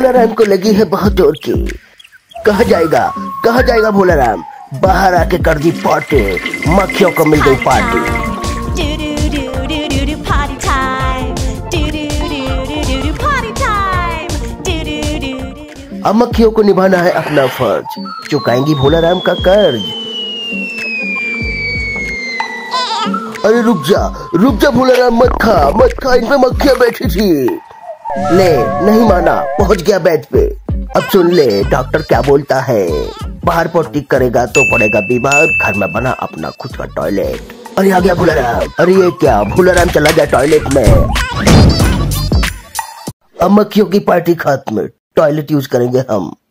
भोलाराम को लगी है बहुत जोर की। कहा जाएगा भोलाराम, बाहर आके कर दी पार्टी, मक्खियों को मिल गई पार्टी। अब मक्खियों को निभाना है अपना फर्ज, चुकाएंगी भोलाराम का कर्ज। अरे रुक जा भोलाराम, मत खा, इन पे मक्खियां बैठी थी। ले, नहीं माना, पहुंच गया बेड पे। अब सुन ले डॉक्टर क्या बोलता है, बाहर पोटी करेगा तो पड़ेगा बीमार, घर में बना अपना खुद का टॉयलेट। अरे आ गया भोलाराम। अरे ये क्या, भोलाराम चला गया टॉयलेट में। अब मक्खियों की पार्टी खत्म, टॉयलेट यूज करेंगे हम।